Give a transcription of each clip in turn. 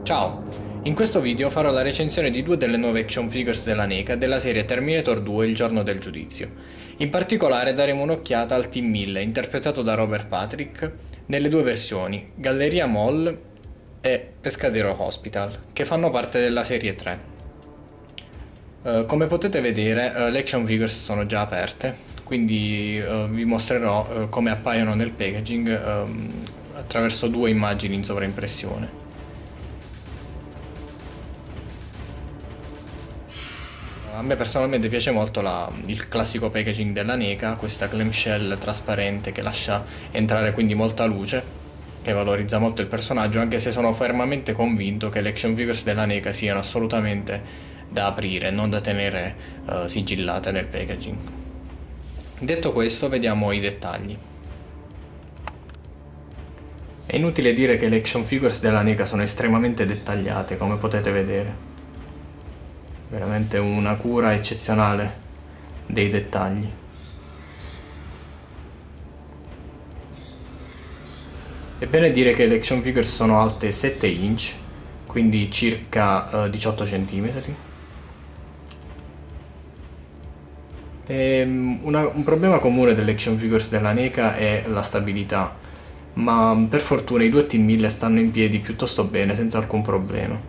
Ciao! In questo video farò la recensione di due delle nuove action figures della NECA della serie Terminator 2 Il giorno del giudizio. In particolare daremo un'occhiata al Team 1000 interpretato da Robert Patrick nelle due versioni, Galleria Mall e Pescadero Hospital, che fanno parte della serie 3. Come potete vedere le action figures sono già aperte, quindi vi mostrerò come appaiono nel packaging attraverso due immagini in sovraimpressione. A me personalmente piace molto il classico packaging della NECA, questa clamshell trasparente che lascia entrare quindi molta luce, che valorizza molto il personaggio, anche se sono fermamente convinto che le action figures della NECA siano assolutamente da aprire, non da tenere sigillate nel packaging. Detto questo, vediamo i dettagli. È inutile dire che le action figures della NECA sono estremamente dettagliate, come potete vedere. Veramente una cura eccezionale dei dettagli. È bene dire che le action figures sono alte 7 inch, quindi circa 18 cm. Un problema comune delle action figures della NECA è la stabilità, ma per fortuna i due Team 1000 stanno in piedi piuttosto bene, senza alcun problema.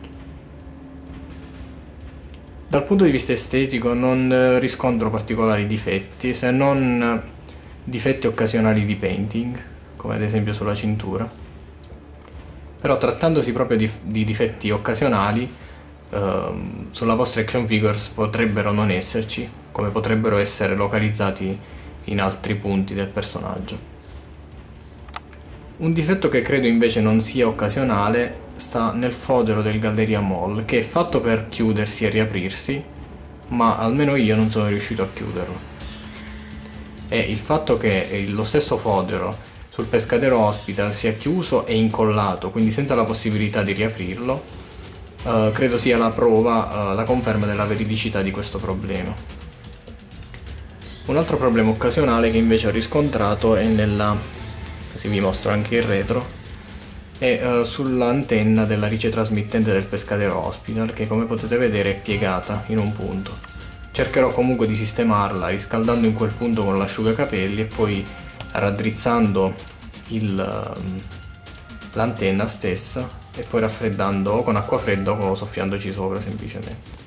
Dal punto di vista estetico non riscontro particolari difetti, se non difetti occasionali di painting, come ad esempio sulla cintura. Però trattandosi proprio di difetti occasionali, sulla vostra action figures potrebbero non esserci, come potrebbero essere localizzati in altri punti del personaggio. Un difetto che credo invece non sia occasionale sta nel fodero del Galleria Mall, che è fatto per chiudersi e riaprirsi, ma almeno io non sono riuscito a chiuderlo. E il fatto che lo stesso fodero sul Pescadero Hospital sia chiuso e incollato, quindi senza la possibilità di riaprirlo, credo sia la prova, la conferma della veridicità di questo problema. Un altro problema occasionale che invece ho riscontrato è così vi mostro anche il retro, è sull'antenna della ricetrasmittente del Pescadero Hospital, che come potete vedere è piegata in un punto. Cercherò comunque di sistemarla riscaldando in quel punto con l'asciugacapelli e poi raddrizzando l'antenna stessa e poi raffreddando o con acqua fredda o soffiandoci sopra semplicemente.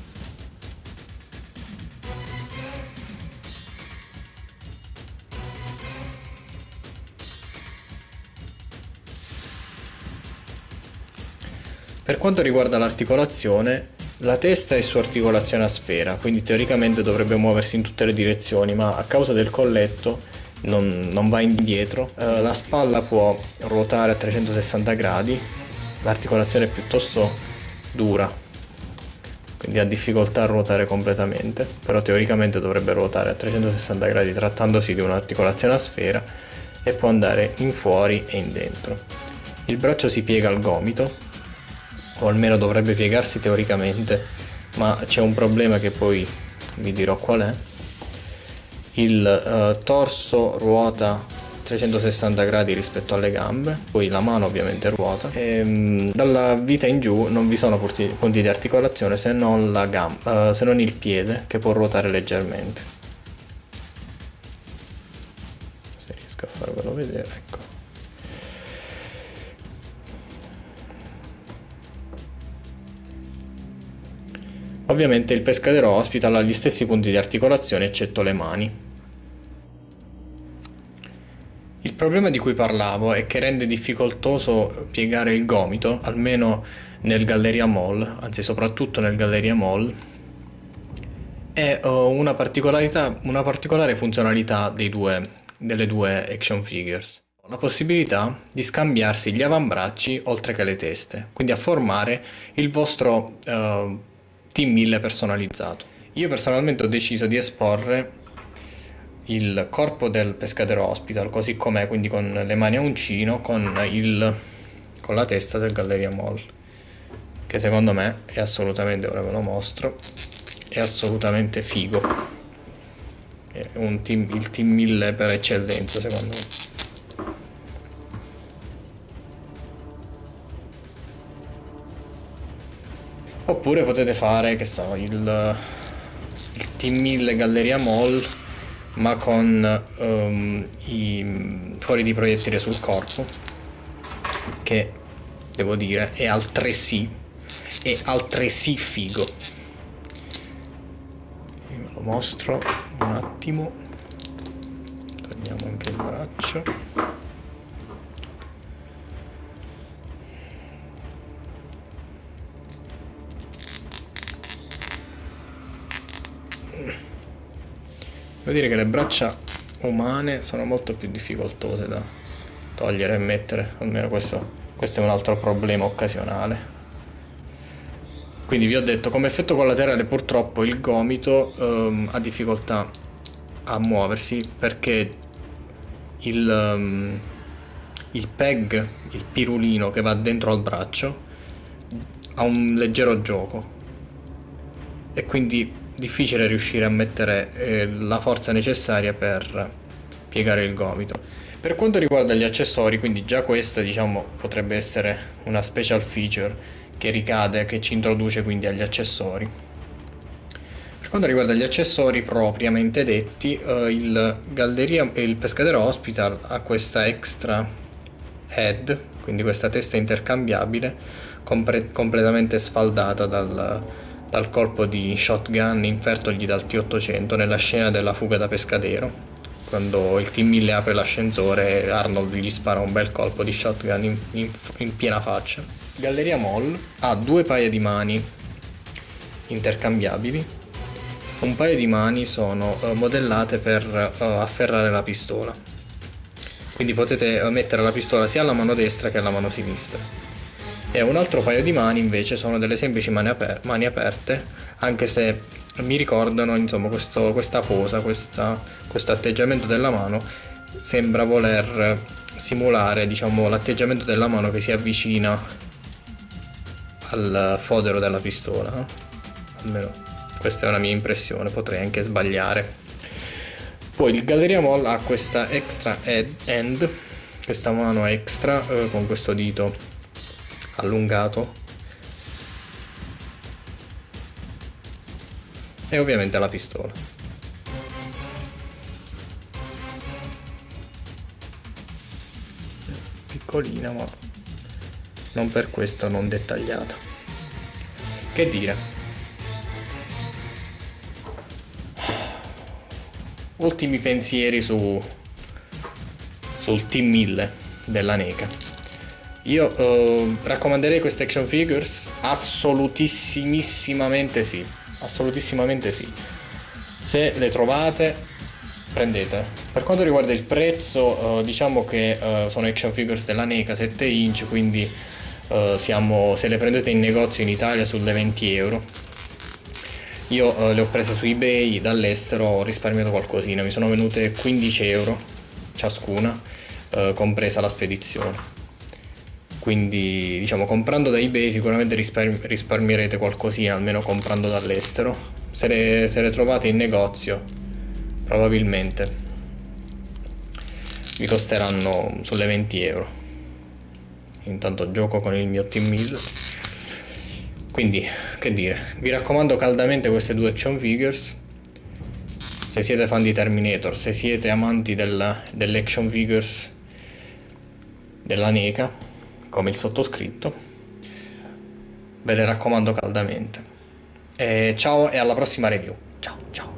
Per quanto riguarda l'articolazione, la testa è su articolazione a sfera, quindi teoricamente dovrebbe muoversi in tutte le direzioni, ma a causa del colletto non va indietro. La spalla può ruotare a 360 gradi, l'articolazione è piuttosto dura, quindi ha difficoltà a ruotare completamente, però teoricamente dovrebbe ruotare a 360 gradi trattandosi di un'articolazione a sfera e può andare in fuori e in dentro. Il braccio si piega al gomito, o almeno dovrebbe piegarsi teoricamente, ma c'è un problema che poi vi dirò qual è. Il torso ruota 360 gradi rispetto alle gambe, poi la mano ovviamente ruota e dalla vita in giù non vi sono punti di articolazione se non la gamba, se non il piede, che può ruotare leggermente. Se riesco a farvelo vedere, ecco. Ovviamente il Pescadero Hospital ha gli stessi punti di articolazione eccetto le mani. Il problema di cui parlavo è che rende difficoltoso piegare il gomito, almeno nel Galleria Mall, anzi soprattutto nel Galleria Mall, è una particolare funzionalità delle due action figures. La possibilità di scambiarsi gli avambracci oltre che le teste, quindi a formare il vostro Team 1000 personalizzato. Io personalmente ho deciso di esporre il corpo del Pescadero Hospital così com'è, quindi con le mani a uncino, con la testa del Galleria Mall, che secondo me è assolutamente, ora ve lo mostro, è assolutamente figo. È il Team 1000 per eccellenza secondo me. Oppure potete fare, che so, il T1000 Galleria Mall, ma con i fori di proiettile sul corpo, che devo dire è altresì figo. Io ve lo mostro un attimo, togliamo anche il braccio. Devo dire che le braccia umane sono molto più difficoltose da togliere e mettere, almeno questo è un altro problema occasionale. Quindi vi ho detto, come effetto collaterale purtroppo il gomito ha difficoltà a muoversi perché il peg, il pirulino che va dentro al braccio, ha un leggero gioco e quindi difficile riuscire a mettere la forza necessaria per piegare il gomito. Per quanto riguarda gli accessori, quindi già questa diciamo potrebbe essere una special feature che ci introduce quindi agli accessori. Per quanto riguarda gli accessori propriamente detti, il Pescadero Hospital ha questa extra head, quindi questa testa intercambiabile completamente sfaldata dal colpo di shotgun infertogli dal T800 nella scena della fuga da Pescadero, quando il T1000 apre l'ascensore e Arnold gli spara un bel colpo di shotgun in piena faccia. Galleria Mall ha 2 paia di mani intercambiabili. Un paio di mani sono modellate per afferrare la pistola, quindi potete mettere la pistola sia alla mano destra che alla mano sinistra. E un altro paio di mani invece sono delle semplici mani aperte, anche se mi ricordano insomma questa posa, questo atteggiamento della mano sembra voler simulare diciamo l'atteggiamento della mano che si avvicina al fodero della pistola, no? Almeno questa è una mia impressione, potrei anche sbagliare. Poi il Galleria Mall ha questa extra end, questa mano extra con questo dito allungato e ovviamente la pistola. Piccolina, ma non per questo non dettagliata. Che dire, ultimi pensieri sul T1000 della NECA. Io raccomanderei queste action figures? Assolutissimamente sì. Assolutamente sì. Se le trovate, prendete. Per quanto riguarda il prezzo, diciamo che sono action figures della NECA 7 inch, quindi se le prendete in negozio in Italia sulle 20 euro. Io le ho prese su eBay dall'estero, ho risparmiato qualcosina, mi sono venute 15 euro ciascuna, compresa la spedizione. Quindi diciamo comprando da eBay sicuramente risparmierete qualcosina, almeno comprando dall'estero. Se le trovate in negozio probabilmente vi costeranno sulle 20 euro. Intanto gioco con il mio T1000. Quindi che dire, vi raccomando caldamente queste 2 action figures. Se siete fan di Terminator, se siete amanti delle action figures della NECA come il sottoscritto, ve le raccomando caldamente. Ciao e alla prossima review. Ciao ciao.